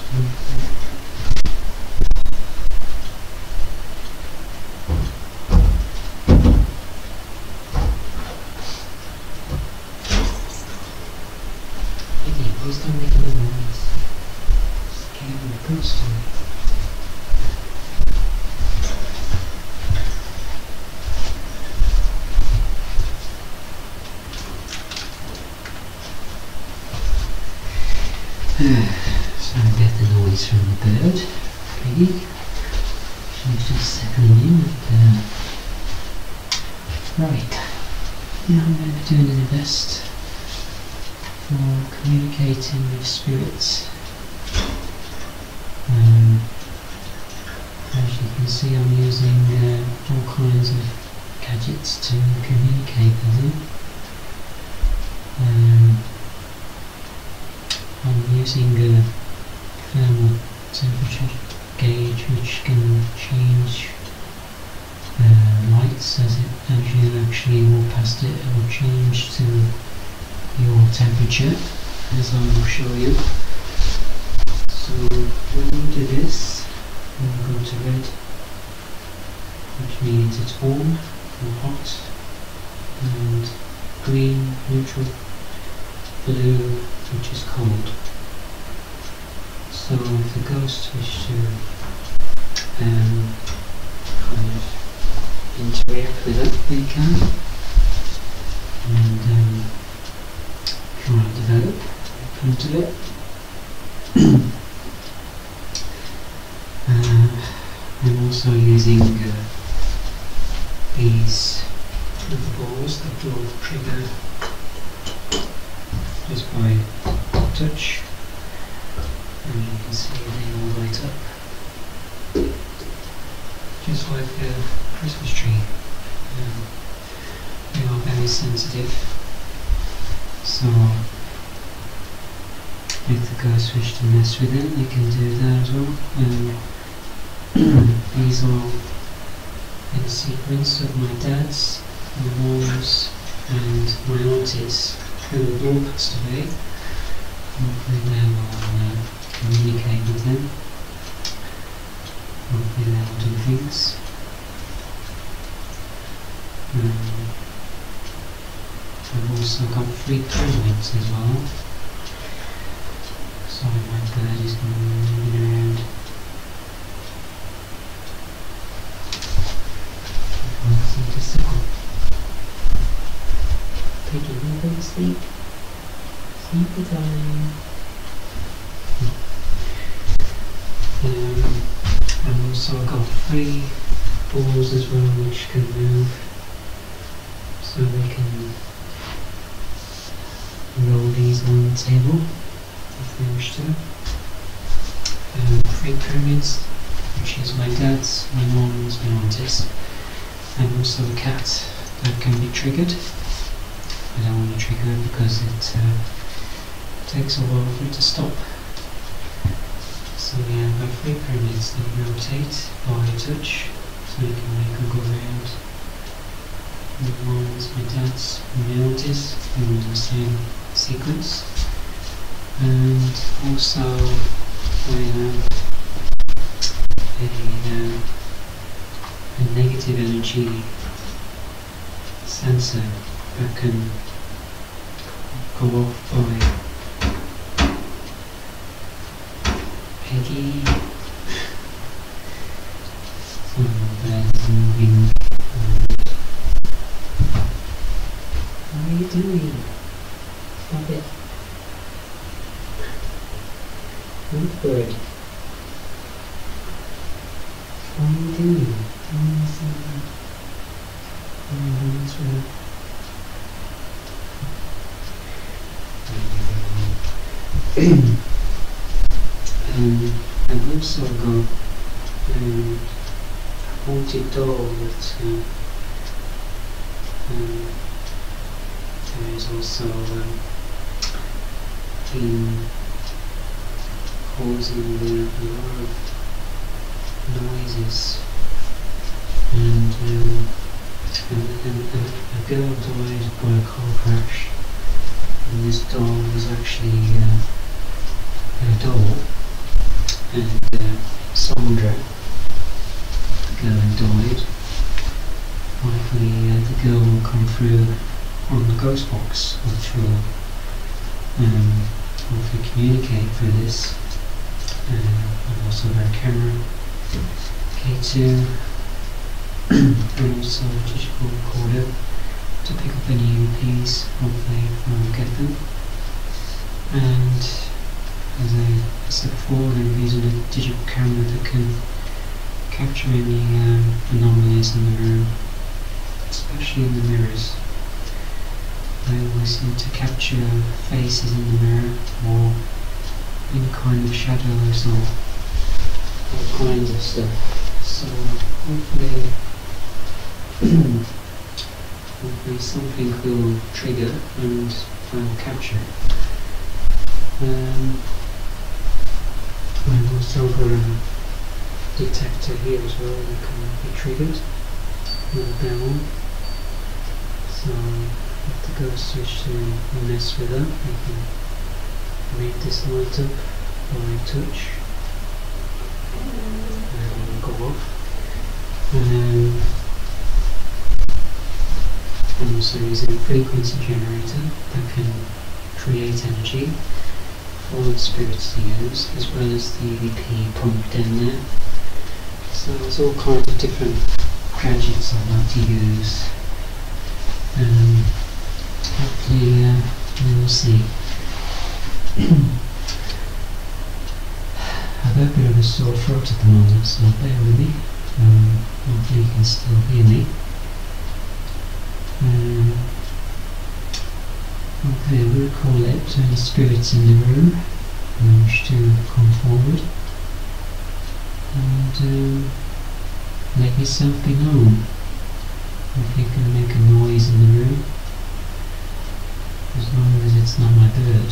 Okay, please don't make any noise. Scaring the ghost away. So I get the noise from the bird. Piggy. She's just settling in. Right. Now I'm going to be doing the best for communicating with spirits. As you can see, I'm using all kinds of gadgets to communicate with them. I'm using a thermal temperature gauge which can change lights as you actually walk past it. It will change to your temperature, as I will show you. So when you do this, you will go to red, which means it's warm or hot, and green, neutral, blue, which is cold. So if the ghost wishes to kind of interact with it, they can, and if you want to develop, come to it. I'm also using these little balls that will trigger just by touch, and you can see they all light up, just like a Christmas tree. They are very sensitive, so if the ghost wish to mess with them, they can do that as well. These are in sequence of my dad's, my mom's, and my auntie's, who all passed away. Hopefully now I'll communicate with them. Hopefully they'll do things. I've also got 3 pyramids as well. Sorry, my bird is moving around. I can't seem to settle. Piggy, you go to sleep. Sleepy time. I've also got 3 balls as well which can move, so they can roll these on the table if they wish to. 3 pyramids, which is my dad's, my mom's, my auntie's, and also a cat that can be triggered. I don't want to trigger it because it takes a while for it to stop. So yeah, I've got 3 pyramids that rotate by touch, so you can make them go around. My mom's, my dad's, and my auntie's in the same sequence. And also I have a negative energy sensor that can go off by Peggy. So that is moving. What are you doing? Stop it. Good bird. What are you doing? I've also got a haunted doll that there is also been causing a lot of noises, and a girl died by a car crash, and this doll was actually a doll through on the ghost box, which will hopefully communicate through this. And also our camera K2 and also a digital recorder to pick up any EVPs, hopefully when we get them. And as I said before, we're going to be using a digital camera that can capture any anomalies in the room, especially in the mirrors. I always need to capture faces in the mirror or any kind of shadows or all kinds of stuff. So hopefully something will trigger and I will capture it. I've also got a detector here as well that can be triggered with a bell. So if the ghost wish to mess with that, they can make this light up by touch and it will go off. I'm also using a frequency generator that can create energy for the spirits to use, as well as the EVP pumped in there. So there's all kinds of different gadgets I like to use. Hopefully we will see. I've got a bit of a sore throat at the moment, so bear with me. Hopefully you can still hear me. Okay, we'll call it any spirits in the room who wish to come forward and let yourself be known. If you can make a noise in the room, as long as it's not my bird.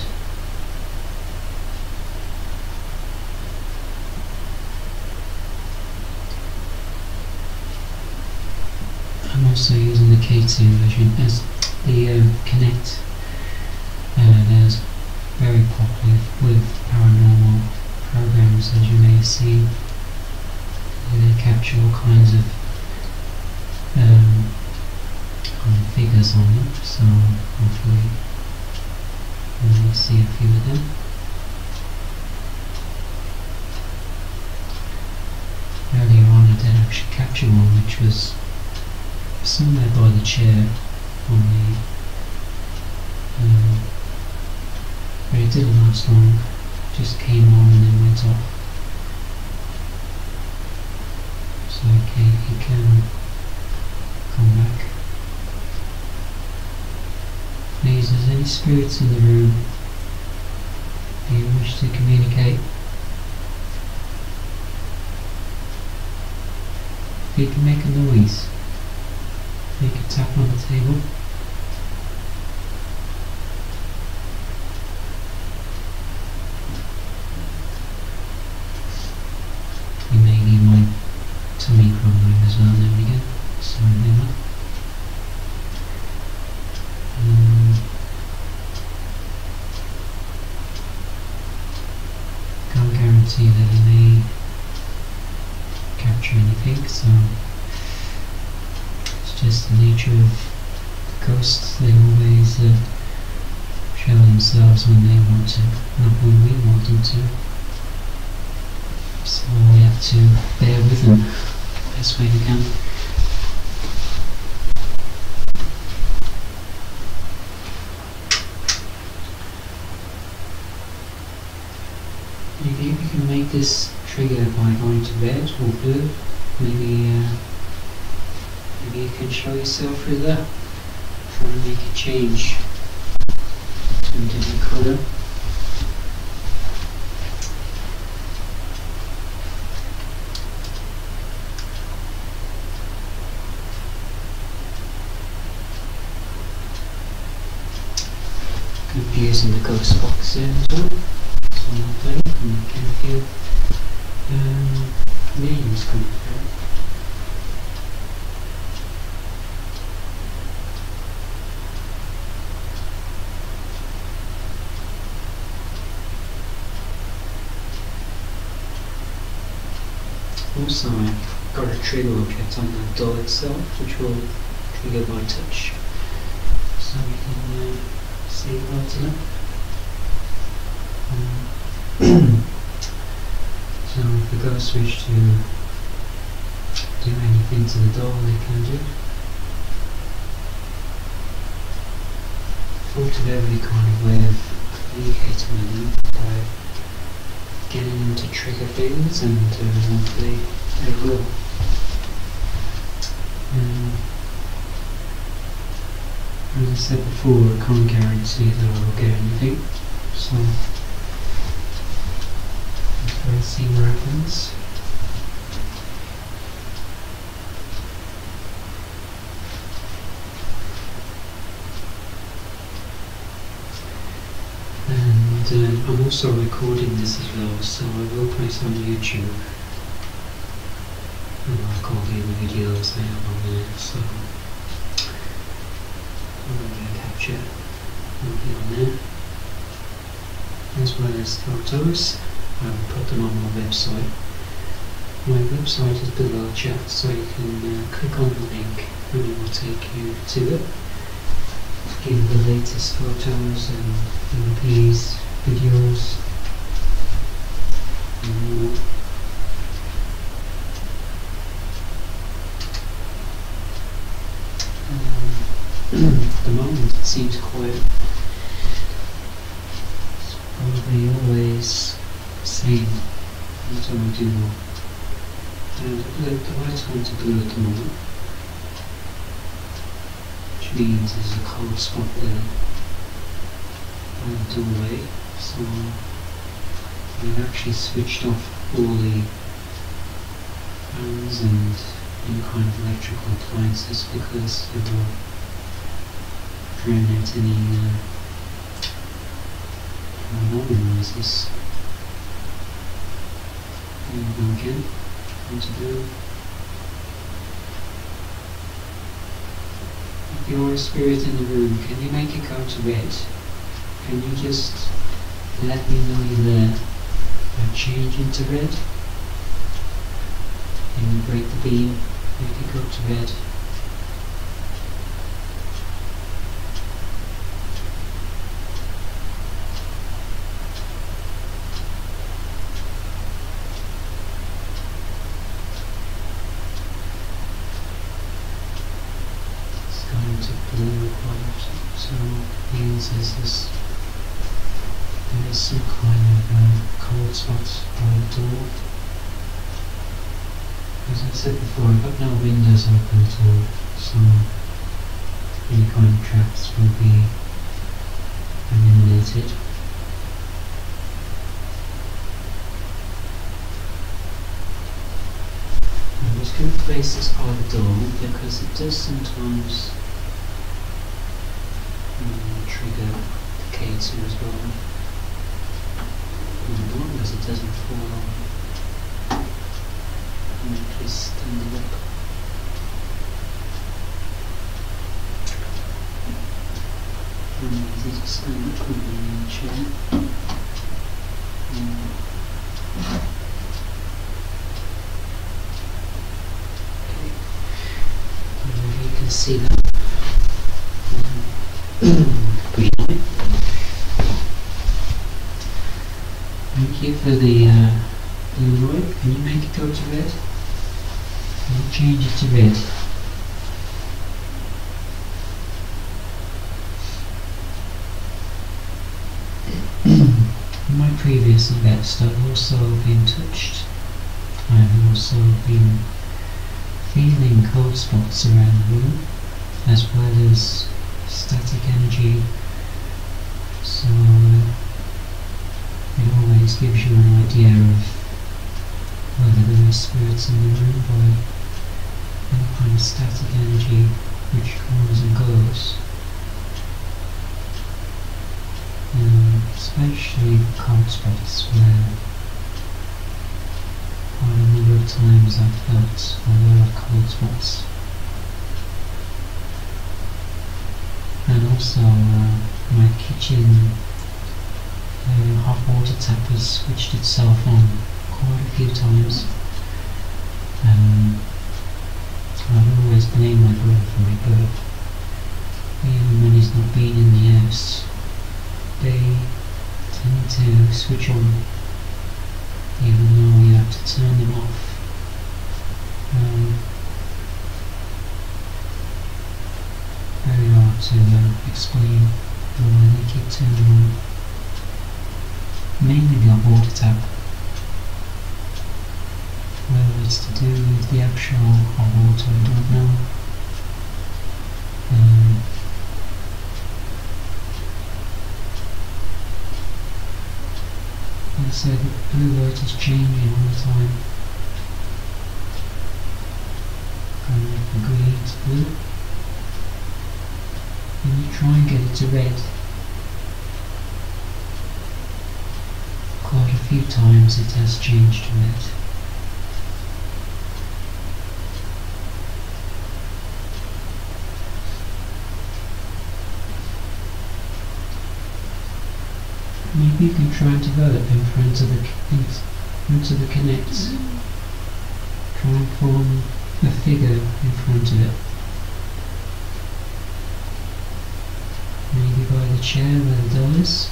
I'm also using the K2 version as the Kenect. There's very popular with paranormal programs, as you may have seen. They capture all kinds of figures on them, so hopefully we'll see a few of them. Earlier on I did actually capture one which was somewhere by the chair on the but it didn't last long, just came on and then went off. So okay, he can come back. Please, is there any spirits in the room? Do you wish to communicate? If you can make a noise, make a tap on the table. You may need my tummy grumbling as well now and again, so I know that. Can't guarantee that you may capture anything, so it's just the nature of ghosts. They always show themselves when they want to, not when we want them to. So we have to bear with them the best way we can. Maybe we can make this trigger by going to red or blue. Maybe you can show yourself through that. Try and make a change to a different colour. Could be using the ghost box there as well. So I'll play and get a few names coming through. Also, I've got a trigger object on the door itself, which will trigger by touch. so we can see right to them. So if the ghost wish to do anything to the door, they can do. Thought of every kind of way of communicating with them by getting them to trigger things, and hopefully they will. As I said before, I can't guarantee that I will get anything, so let's see what happens. And I'm also recording this as well, so I will place on YouTube. And like all the other videos I have on there, so audio capture will be on there, as well as photos. I will put them on my website. My website is below chat, so you can click on the link and it will take you to it. Give the latest photos and MPs, videos, and more. At the moment it seems quiet. It's probably always the same what I do. And the light's going to blue at the moment, which means there's a cold spot there by the doorway, so I've actually switched off all the fans and any kind of electrical appliances because they will drown out any alarm noises. There we go again. To do. If you're a spirit in the room, can you make it go to red? Can you just let me know you're there and change into red? Can you break the beam, make it go to red? So means there is some kind of cold spot by the door. As I said before, I've got no windows open at all, so any kind of traps will be eliminated. I'm just going to place this by the door because it does sometimes trigger the K2 as well, as long as it doesn't fall on. And just stand it up. Easy to stand up when you're in the chair. Okay, you can see that. Green light. Thank you for the blue light. Can you make it go to red? Can you change it to red? In my previous events, I've also been touched. I've also been feeling cold spots around the room, as well as static energy, so it always gives you an idea of whether there are spirits in the room by any kind of static energy which comes and goes. Especially cold spots, where quite a number of times I've felt a lot of cold spots. And also my kitchen hot water tap has switched itself on quite a few times. I've always blamed my brother for it, but even when he's not been in the house, they tend to switch on, even though you have to turn them off. Very hard to explain why they keep turning on. Mainly the water tap. Whether it's to do with the actual hot water, I don't know. Like I said, the blue light is changing all the time. Going from green to blue. And you try and get it to red. Quite a few times it has changed to red. Maybe you can try and develop in front of the Kenect. Try and form a figure in front of it. Maybe by the chair where the doll is.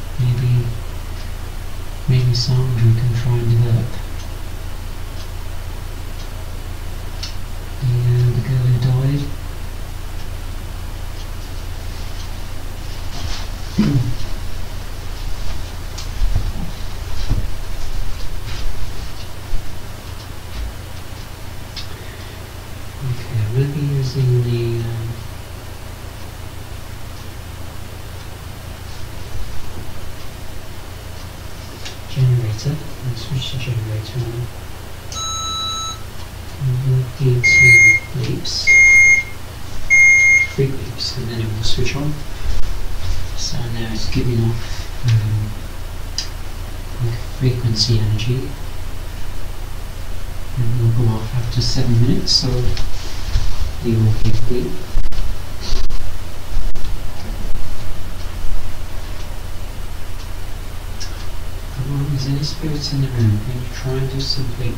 Maybe Sandra can try and develop. The girl who died. Okay, I'm going to be using the generator. Let's switch the generator on. And we'll do 2 leaps, 3 leaps, and then it will switch on. So now it's giving off like frequency energy, and it will go off after 7 minutes, so you will keep clean. Well, if there's any spirits in the room, can you try and do something?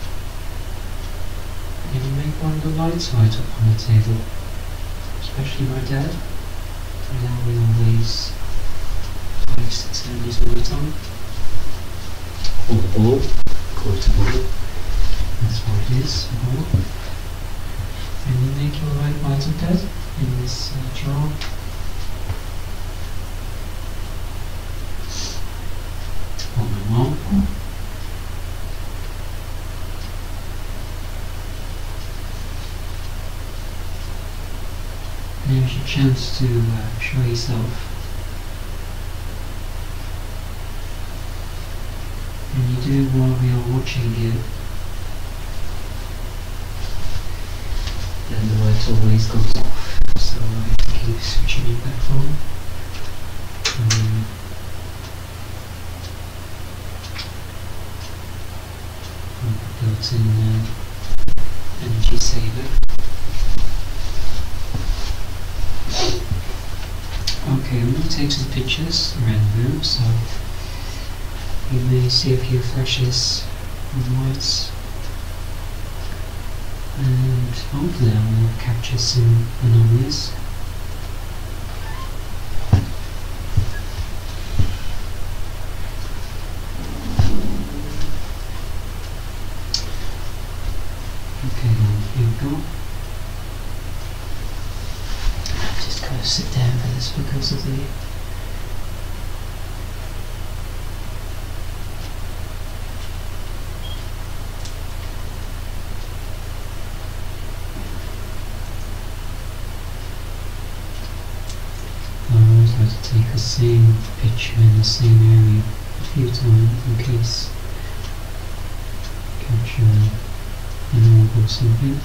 Can you make one of the lights light up on the table? Especially my dad. I know he always likes to turn his light on. Or the bulb. Call it a bulb. That's what it is, a bulb. Can you make your light up, Dad? In this jar? Or my mom? There's your chance to show yourself. And you do it while we are watching you. Then the light always goes off, so I have to keep switching it back on. Built-in energy saver. Okay, I'm going to take some pictures around the room, so you may see a few flashes of lights, and hopefully I will capture some anomalies. Okay, then here we go. I've just got to sit down for this because of the to take the same picture in the same area a few times in case capture an orb or something.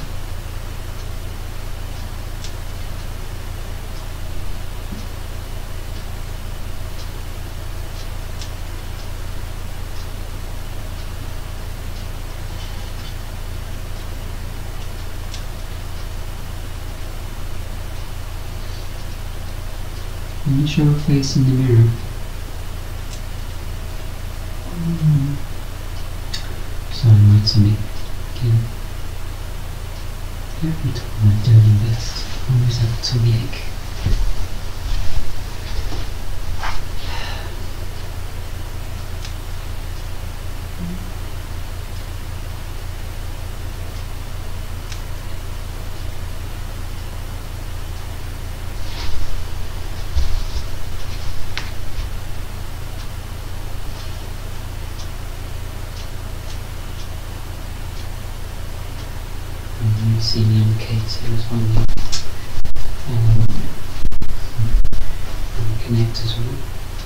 Let me show her face in the mirror. Sorry, my tummy. Again. Every time I do my best, I always have a tummy ache. Using the indicators on the Kenect as well.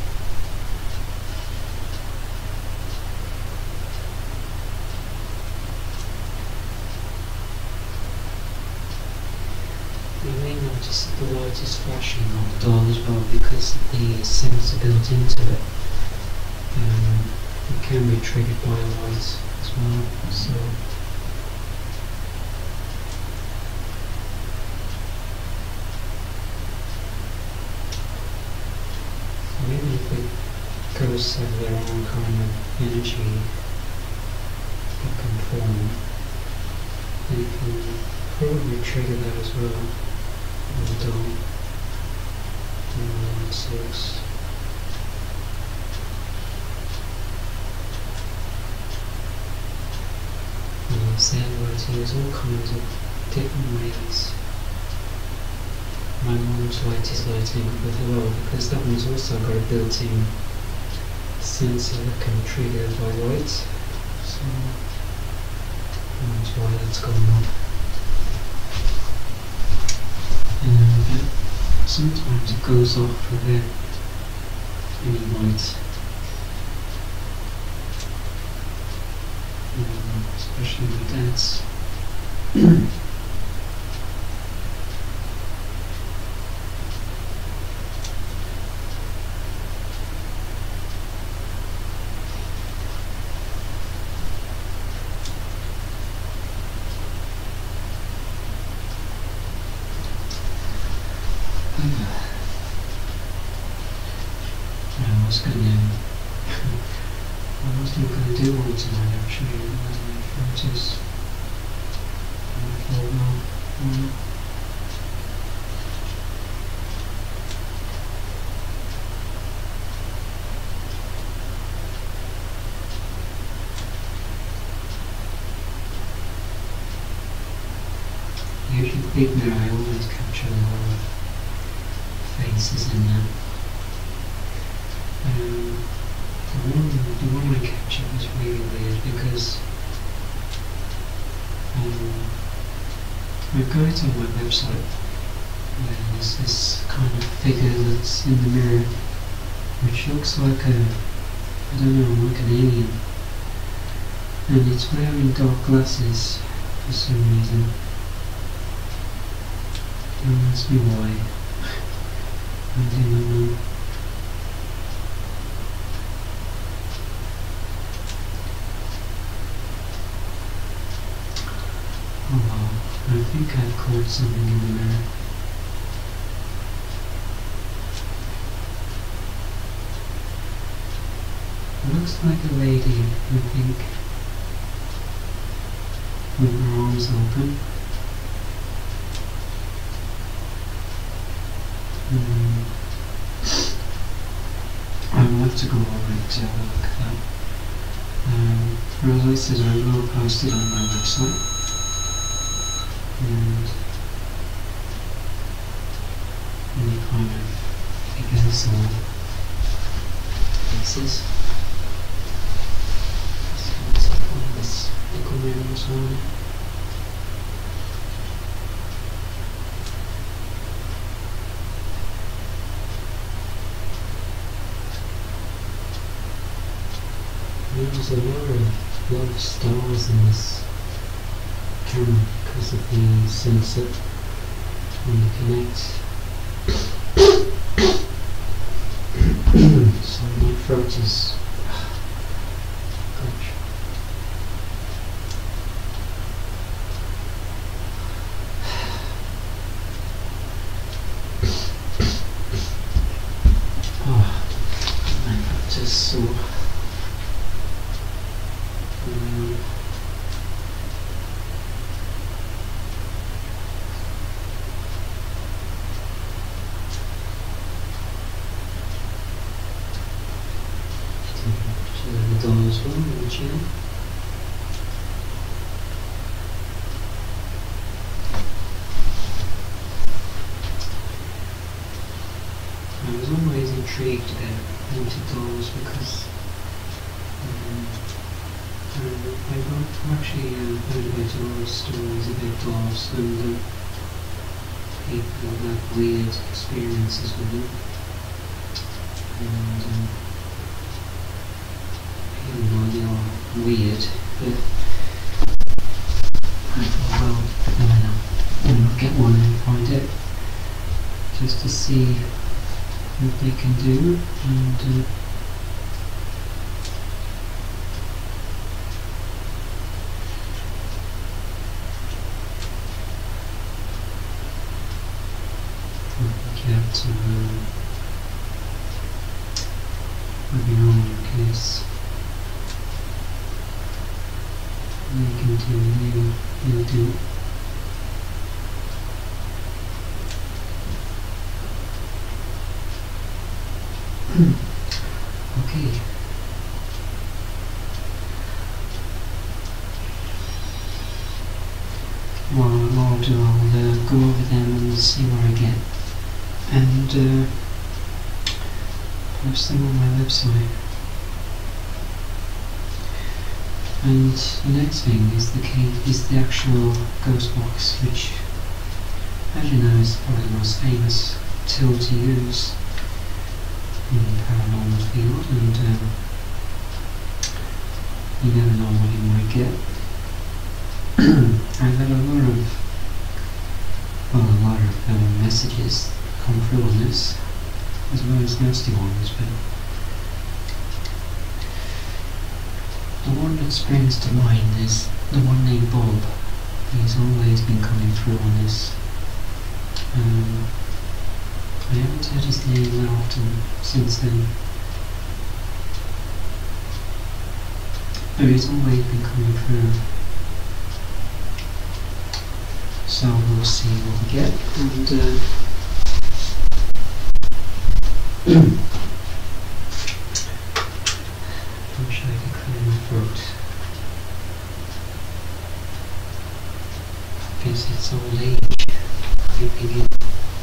You may notice that the light is flashing on the doll as well because the sensor built into it. It can be triggered by a light as well. So even if it goes have their own kind of energy that can form, then it can probably trigger that as well with the doll and the light source. And sand lighting is all kinds of different ways. My mom's light is lighting up as well because that one's also got a built-in sensor that can be triggered by light. So that's why that's going on. And sometimes it goes off without any light. Especially with Dad's. I wasn't going to do one tonight actually, it is. I thought, well, usually big mirror, I always capture a lot of faces in there. The one I captured was really weird because I've got it on my website where there's this kind of figure that's in the mirror which looks like I don't know, like an alien, and it's wearing dark glasses for some reason. Don't ask me why. I do not know. Oh wow, I think I've caught something in the mirror. It looks like a lady, I think, with her arms open. I will have to go over it to have a look at that. As I said, I will post it on my website. And any kind of figures or faces. So let's find this little mirror as well. There's a lot of stars in this camera because of the sensor on the Kenect. So my throat is gosh. Oh, my throat is sore. here. I was always intrigued about haunted doors because I've actually heard about a lot of stories about doors and people have had weird experiences with them. And even though they are weird, but I thought, well, I'll get one and find it just to see what they can do. And moving on, because they can do you'll do. Okay. Well, I'll go over them and see where I get, and post them on my website. And the next thing is the actual ghost box, which, as you know, is probably the most famous tool to use in the paranormal field, and you never know what you might get. I've had a lot of messages come through on this, as well as nasty ones, but the one that springs to mind is the one named Bob. He's always been coming through on this. I haven't heard his name that often since then, but he's always been coming through. So we'll see what we get, and I wish I could clear my throat. I guess it's old age creeping in.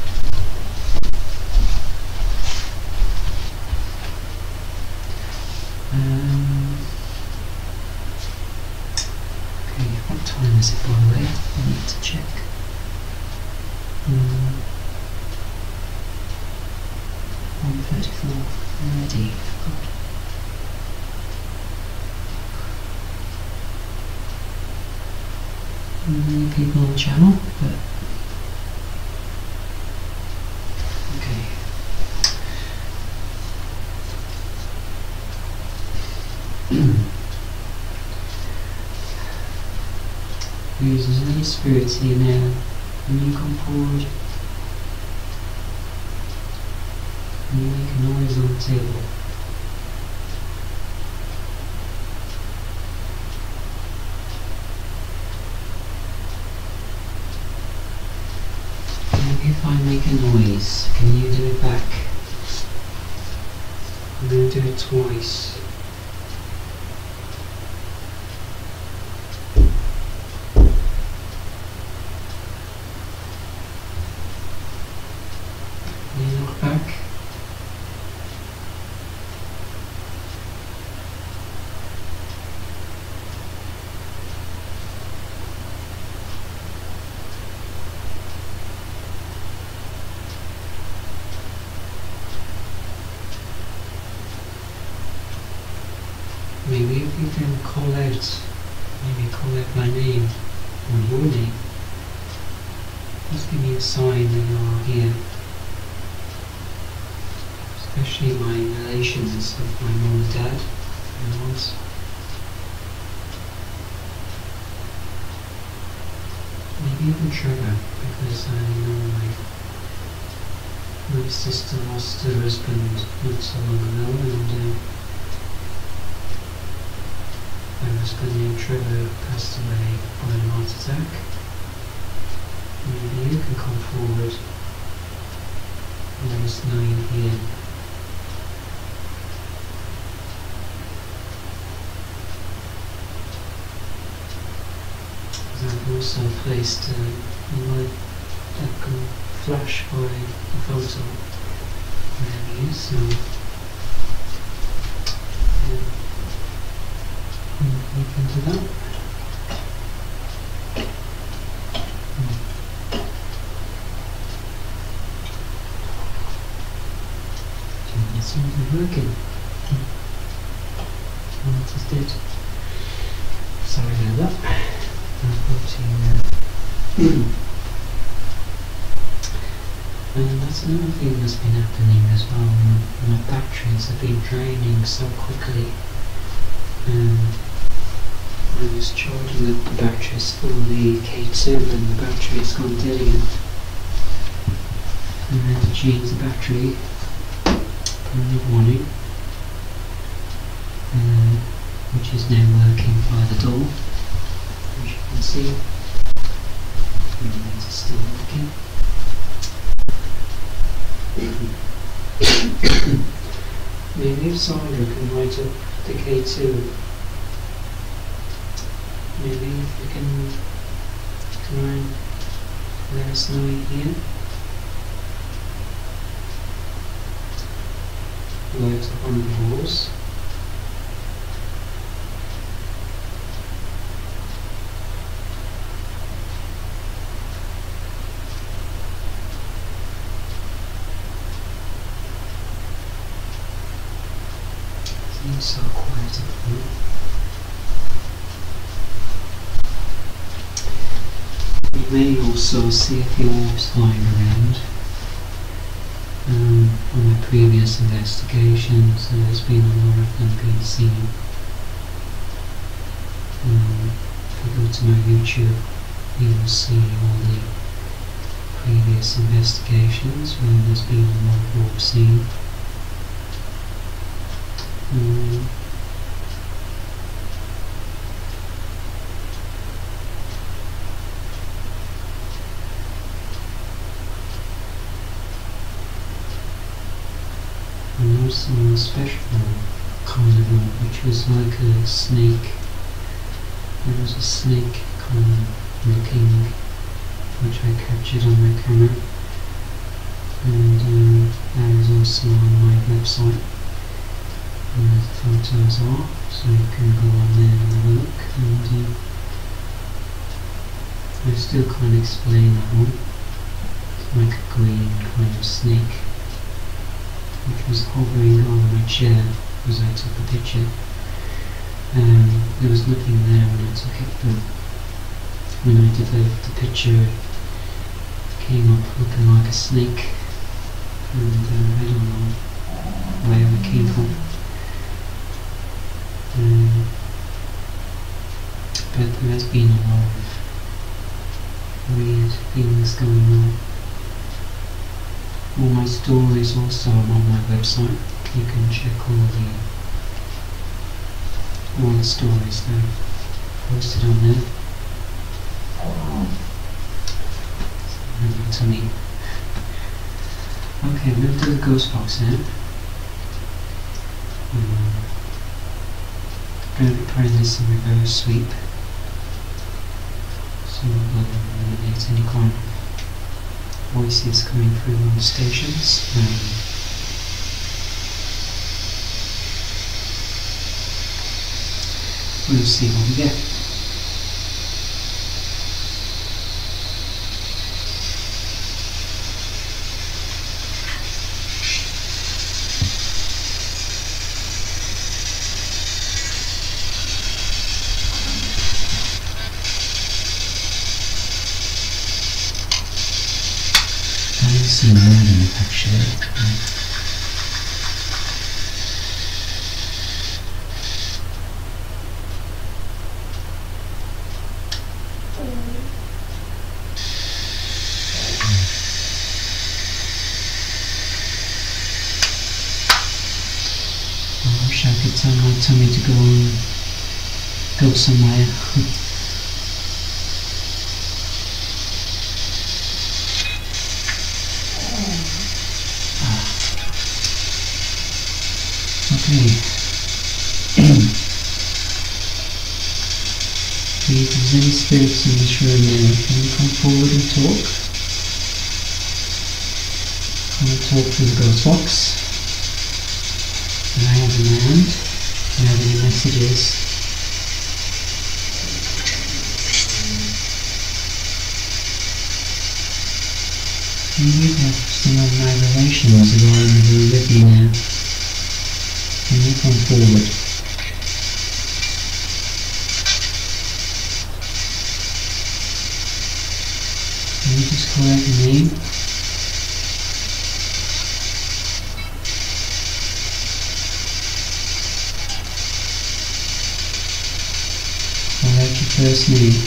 Okay, what time is it, by the way? I need to check. 1:34 already. God. Many people on the channel, but okay. There's any spirits here now. When you come forward, and you make a noise on the table. Maybe if I make a noise, can you do it back? I'm going to do it twice. Can you look back? Maybe if you can call out my name, or your name. Just give me a sign that you are here. Especially my relations of my mum and dad, and aunts. Maybe even Trevor, because I know my sister lost her husband not so long ago, and my husband named Trevor passed away by a heart attack. Maybe you can come forward and let us know you're here. also placed a light that can flash by the photo whenever you use, so look into that. It's not working. What is dead? Sorry about that. And that's another thing that's been happening as well. My batteries have been draining so quickly. I was charging up the batteries for the K2 and the battery has gone dead again. And I had to change the battery, put another one in, which is now working by the door, as you can see. And it's still working. Maybe if Sandra can write up the K2, maybe if you can try and let us know here. Light up on the walls. It's so quiet at the moment. You may also see a few orbs flying around. On my previous investigations, there's been a lot of them being seen. If you go to my YouTube, you will see all the previous investigations where there's been a lot of orbs seen. And also a special kind of orb, which was like a snake. It was a snake kind of looking, which I captured on my camera, and that is also on my website where the photos are, so you can go on there and have a look. And I still can't explain that one. It's like a green kind of snake which was hovering over my chair as I took the picture. There was nothing there when I took it, but when I developed the picture it came up looking like a snake, and I don't know where it came from. But there has been a lot of weird things going on. All my stories also are on my website. You can check all the stories that I've posted on there. To me. Okay, I'm going to do the ghost box now. I'm going to be putting this in reverse sweep, so we'll eliminate any kind of voices coming through on the stations. We'll see what we get. It's learning actually. I wish I could tell my tummy to go somewhere. Okay. see if there's any spirits in this room now. Can you come forward and talk? Come and talk to the ghost box. And I have a man. Do you have any messages? You have some of my relations who are in the room with me now. Can you come forward? Can you just call out your name? Call out your first name.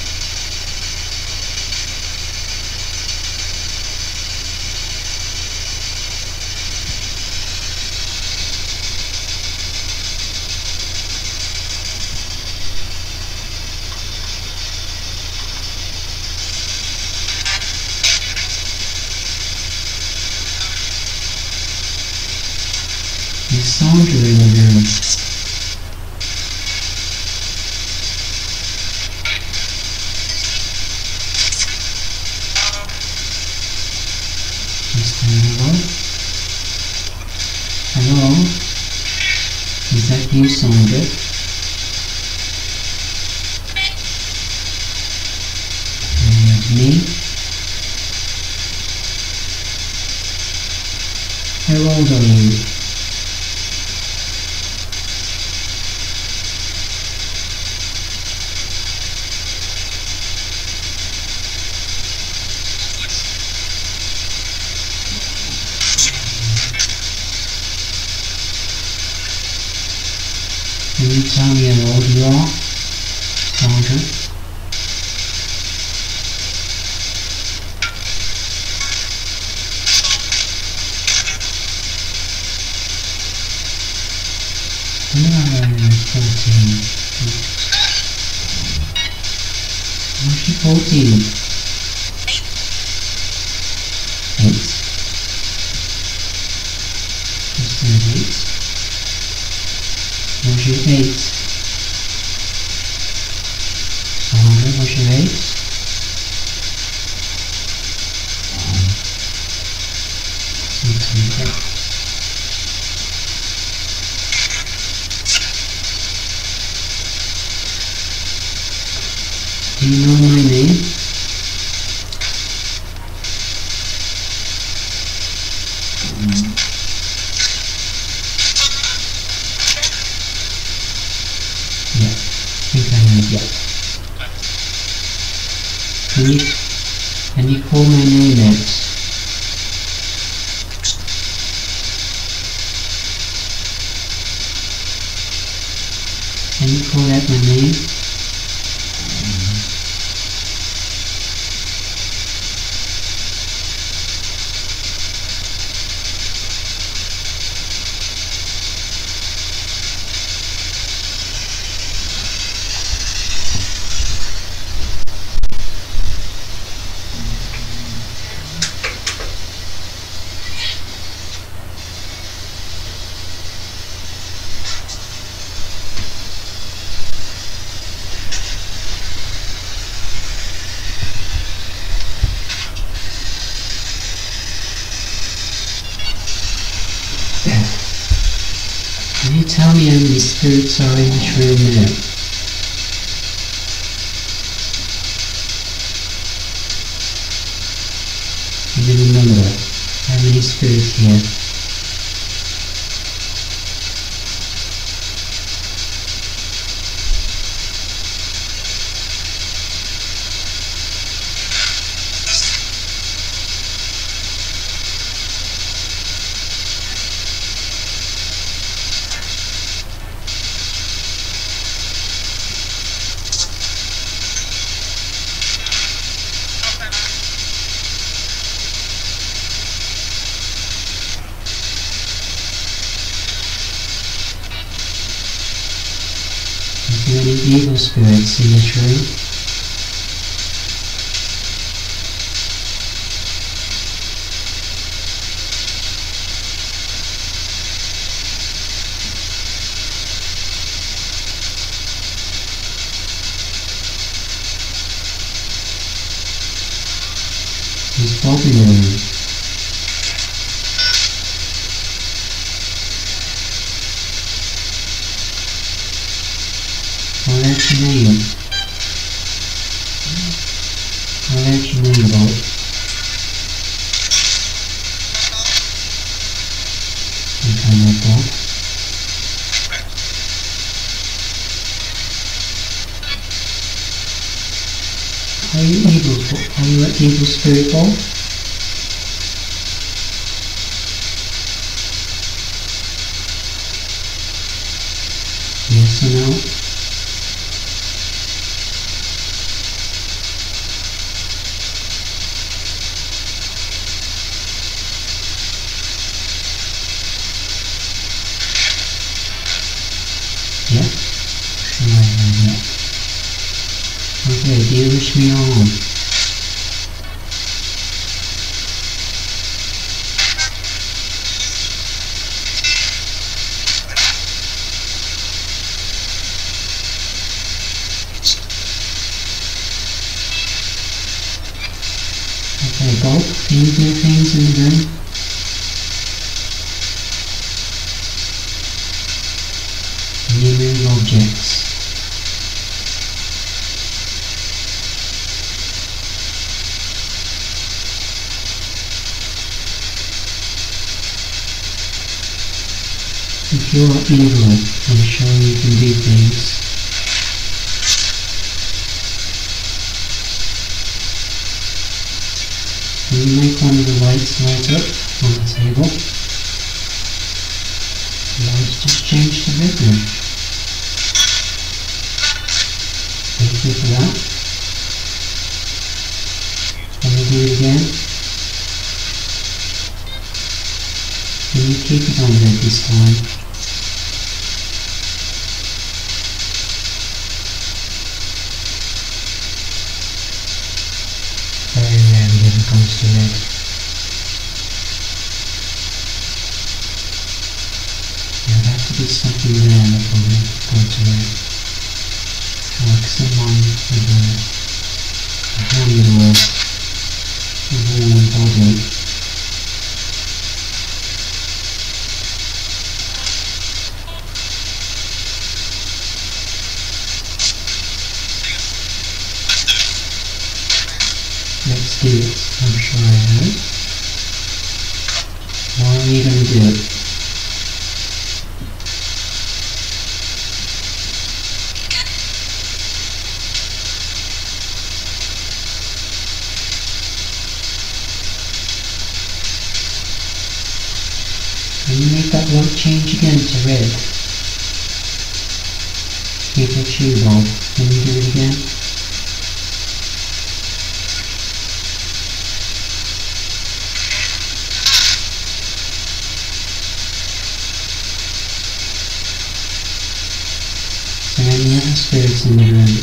There's Sandra in the room. Hello? Hello? Is that you, Sandra? And me? How old are you? Can you tell me how old you are, Sandra? When I was 14. Was she 14? 8? Just turned 8. Was you 8? Sandra, was you 8? Something. Do you know my name? Yeah, I think I know, yeah. Can you call my name out? Can you call out my name? Can you tell me how many spirits are in this room now? Give me the number. How many spirits here? Is there any evil spirits in this room? Bob in the room. I'll let you name. I'll let you name, Bob. Okay, no, Bob. Are you able spirit, Bob? Yes or no? Yeah? Sure I have that. Okay, do you wish me on? Okay, Bob, can you do things in the room? Can you move objects? If you're evil, I'm sure you can do things. Can you make one of the lights light up on the table? The lights just changed to red. Thank you for that. Can you do it again? Can you keep it on red this time? Very rarely when it comes to red. There would have to be something there that will make it go to red. Like someone with a hand or a warm body. Let's do it. I'm sure I have. Why are you going to do it? Can you make that light change again to red? Pikachu Bob, can you do it again? Is there any other spirits in the room?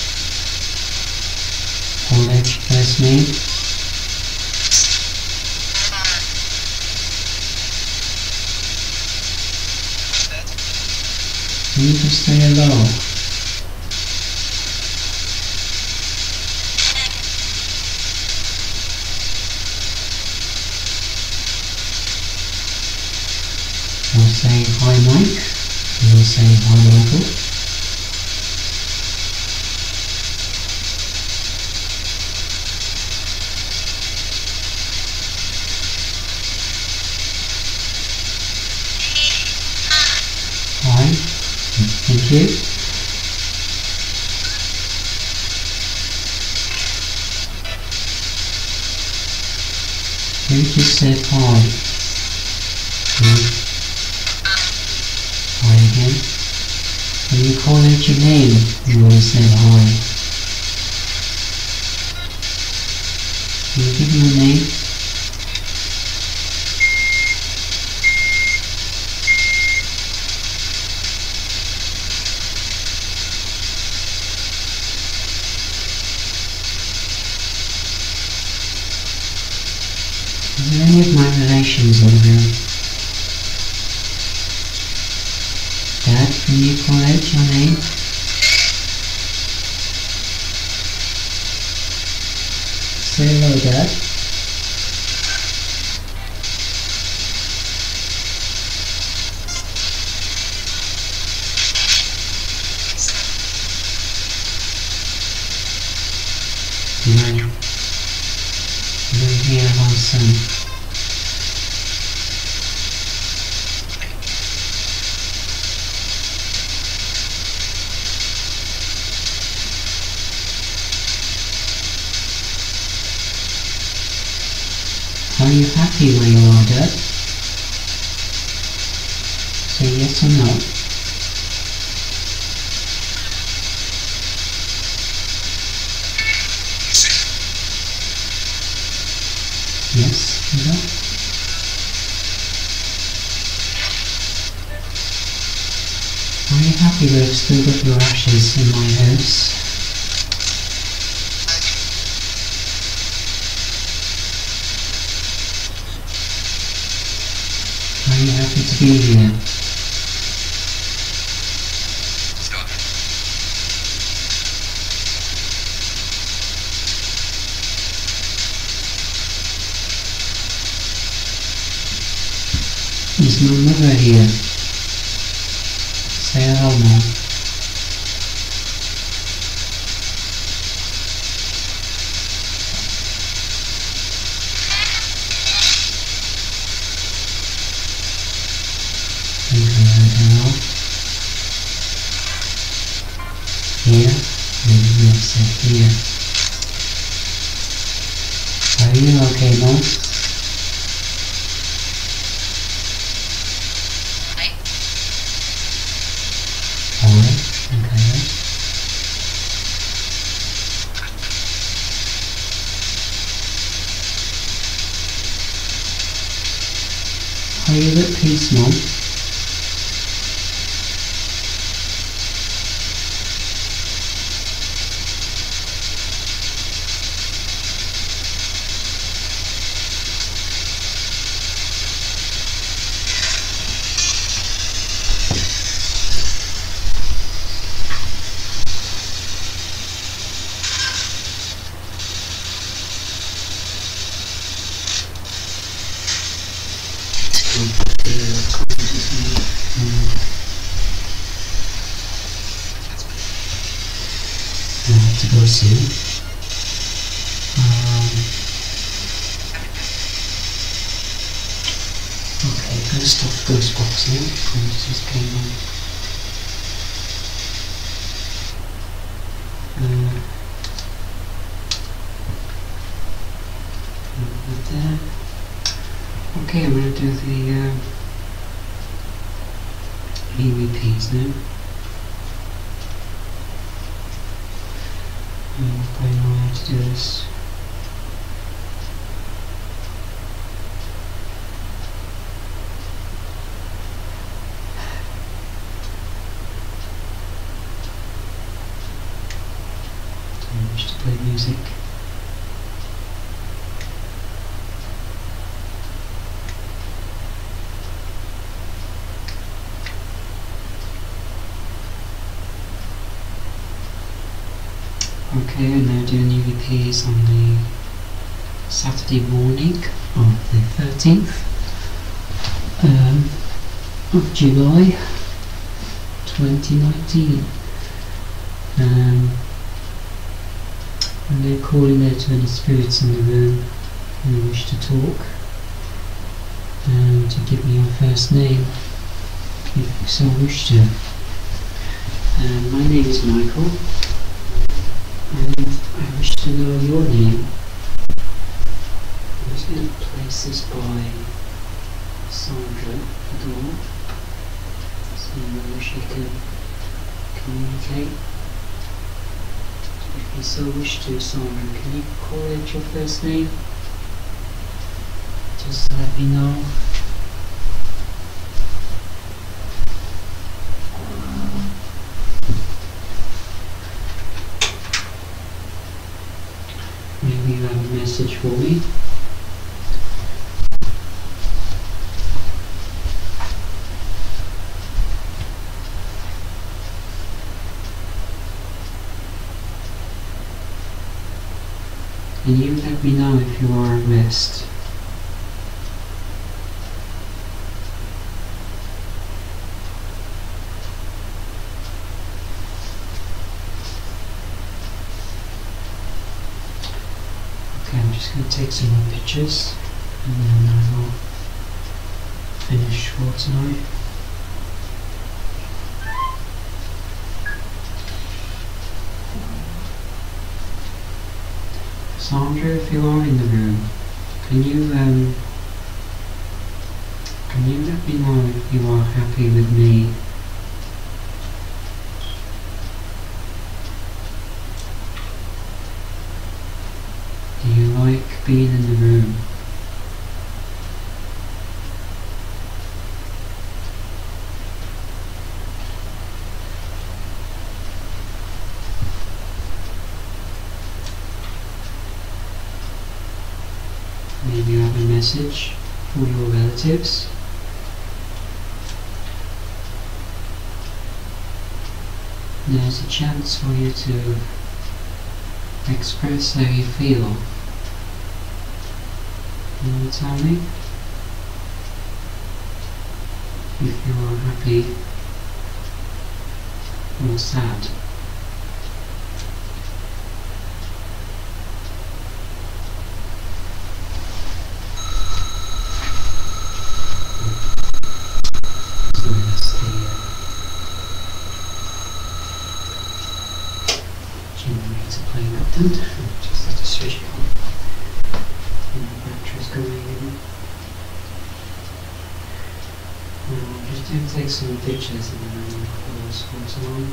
College first name? Can you just say hello? Or say hi Mike? You'll say hi Michael? Hi. Thank you. You just said hi. Hi again. When you call out your name, you always said hi. Can you give me a name? Are there any of my relations in here? Dad, can you call out your name? Say hello, Dad. away. And then here are some Are you happy where you are, Dad? Say yes or no. Yes, no. Are you happy that I've still got your ashes in my house? Are you happy to be here? Is my mother here? Say hello, Mom. Hello. Here? Maybe we'll say here. Are you okay, Mom? Alright, okay. Are you at peace, Mom? I have to go soon. Okay, I'm going to stop Ghostbox now. And it just came on. There. Okay, I'm going to do the EVPs now. I hope I know how to do this. I wish to play music. Okay, I'm now doing UVPs on the Saturday morning of the 13th of July 2019. And they're calling out to any spirits in the room who wish to talk and to give me your first name if you so wish to. My name is Michael. And I wish to know your name. I'm just going to place this by Sandra at the door, so whether she can communicate. If you so wish to, Sandra, can you call out your first name? Just to let me know. Maybe you have a message for me. And you let me know if you are at rest. just going to take some more pictures and then I will finish for tonight. Sandra, if you are in the room, can you let me know if you are happy with me? Do you like being in the room? Maybe you have a message for your relatives. There's a chance for you to express how you feel. You want to tell me if you are happy or sad? Just let us switch it on. And the battery's going in. I'm just going to take some pictures and then I'm going to pause for tonight.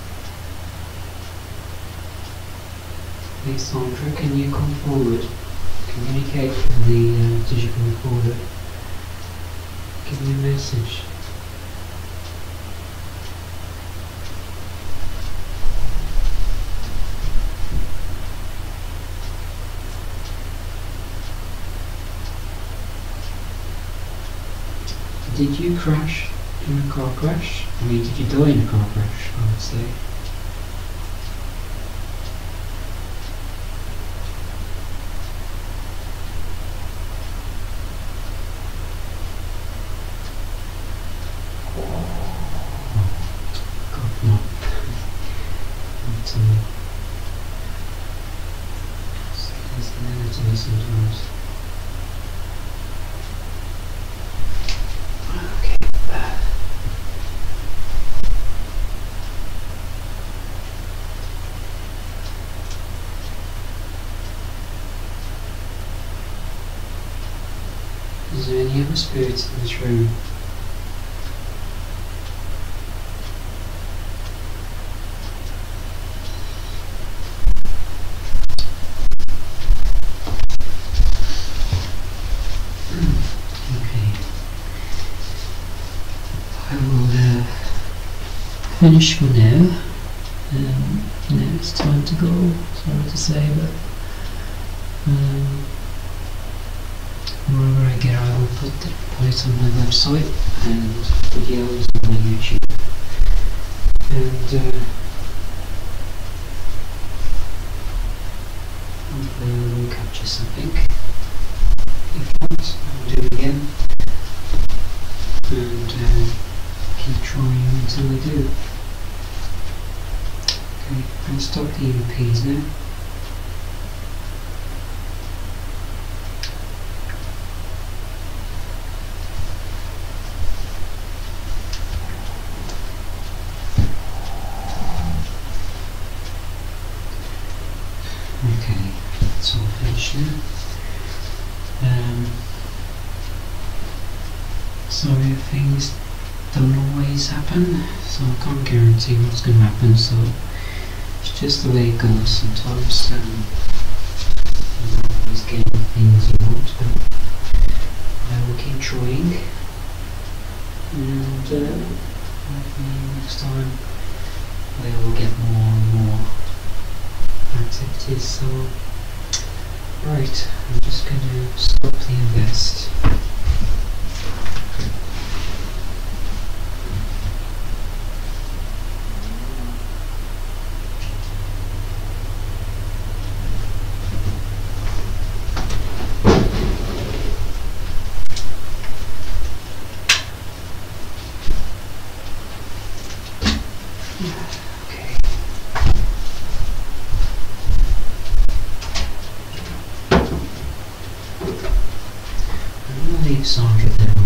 Please, Sandra, can you come forward? Communicate with the digital recorder. Give me a message. Did you crash in a car crash? I mean, did you die in a car crash, I would say. God, no. It's never to me sometimes. Is there any other spirits in this room? Okay. I will finish for now. Now it's time to go. Sorry to say, but wherever I get, I will put it on my website and videos on my YouTube. And hopefully I will capture something. If not, I will do it again and keep trying until I do. Okay, I'm going to stop the EVPs now. Okay, that's all finished now. Sorry if things don't always happen, so I can't guarantee what's going to happen, so it's just the way it goes sometimes. You don't always get the things you want, but I will keep trying, and hopefully next time I will get more and more activities. So right, I'm just going to stop the invest. Okay. size of them